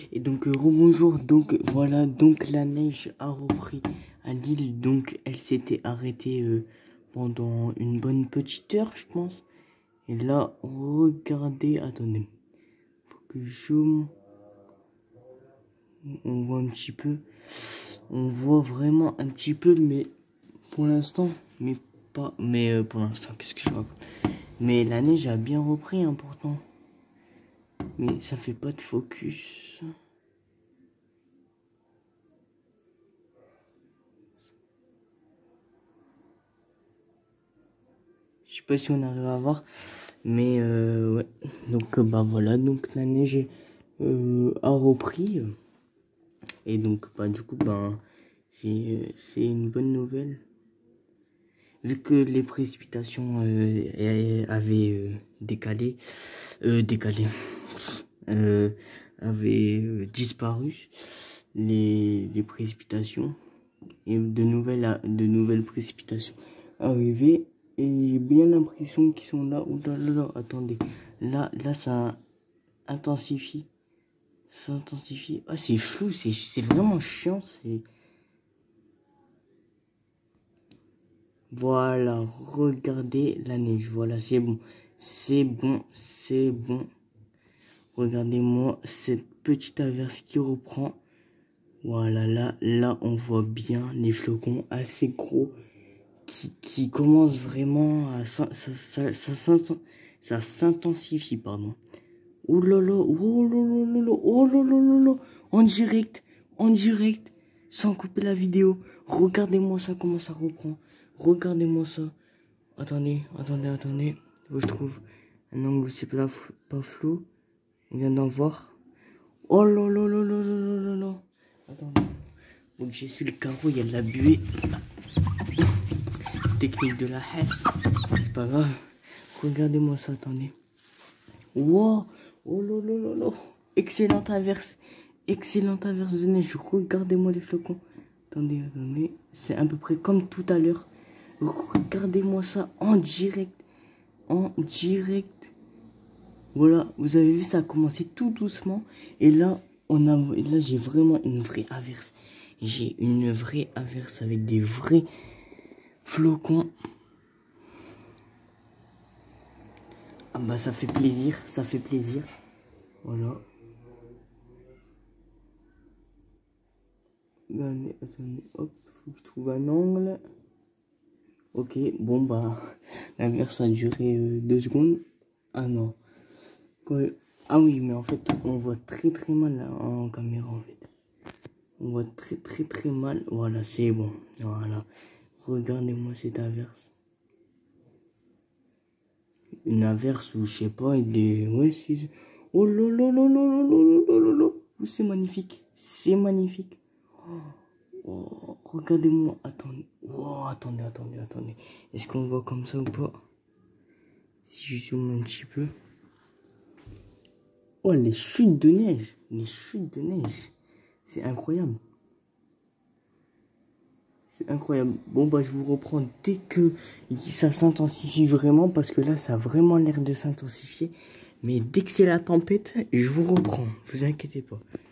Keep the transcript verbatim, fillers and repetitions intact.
Et donc euh, rebonjour, donc voilà, donc la neige a repris à Lille, donc elle s'était arrêtée euh, pendant une bonne petite heure, je pense. Et là, regardez, attendez, faut que je zoome. On voit un petit peu, on voit vraiment un petit peu, mais pour l'instant, mais pas, mais euh, pour l'instant, qu'est-ce que je raconte? Mais la neige a bien repris, hein, pourtant. Mais ça fait pas de focus. Je sais pas si on arrive à voir, mais euh, ouais. Donc euh, bah voilà, donc la neige euh, a repris. Et donc bah du coup bah c'est c'est une bonne nouvelle. Vu que les précipitations euh, avaient euh, décalé, euh, décalé, euh, avaient euh, disparu les, les précipitations et de nouvelles de nouvelles précipitations arrivaient. Et j'ai bien l'impression qu'ils sont là. Ouh là là là, attendez. Là, là, ça intensifie. Ça intensifie. Ah, c'est flou, c'est, c'est vraiment chiant. C'est... Voilà, regardez la neige. Voilà, c'est bon. C'est bon, c'est bon. Regardez-moi cette petite averse qui reprend. Voilà, là, là, on voit bien les flocons assez gros. Qui, qui commence vraiment à ça, ça, ça, ça, ça, ça s'intensifie, pardon. Oh là là, oh là là là là, oh là là là là, en direct, en direct, sans couper la vidéo. Regardez-moi ça, comment ça reprend. Regardez-moi ça. Attendez, attendez, attendez. Faut que je trouve un angle où c'est pas, pas flou. On vient d'en voir. Oh là là là là là là là là. Attendez. Donc j'ai su le carreau, il y a de la buée. Technique de la Hesse, c'est pas grave. Regardez-moi ça, attendez. Wow, oh là là là là. Excellente averse, excellente averse de neige. Regardez-moi les flocons. Attendez, attendez, c'est à peu près comme tout à l'heure. Regardez-moi ça en direct, en direct. Voilà, vous avez vu, ça a commencé tout doucement. Et là, on a, là j'ai vraiment une vraie averse. J'ai une vraie averse avec des vrais flocons. Ah bah ça fait plaisir, ça fait plaisir. Voilà. Attendez, attendez, hop, faut que je trouve un angle. Ok, bon bah, l'averse a duré euh, deux secondes. Ah non. Ouais. Ah oui, mais en fait, on voit très très mal là, en caméra en fait. On voit très très très mal. Voilà, c'est bon. Voilà. Regardez-moi cette averse. Une averse où je sais pas, il est. Ouais, c'est. Oh là là là là là là là là là. C'est magnifique. C'est magnifique. Oh, regardez-moi. Attendez. Oh, attendez, attendez, attendez. Est-ce qu'on voit comme ça ou pas? Si je zoome un petit peu. Oh, les chutes de neige. Les chutes de neige. C'est incroyable. C'est incroyable. Bon, bah, je vous reprends dès que ça s'intensifie vraiment. Parce que là, ça a vraiment l'air de s'intensifier. Mais dès que c'est la tempête, je vous reprends. Vous inquiétez pas.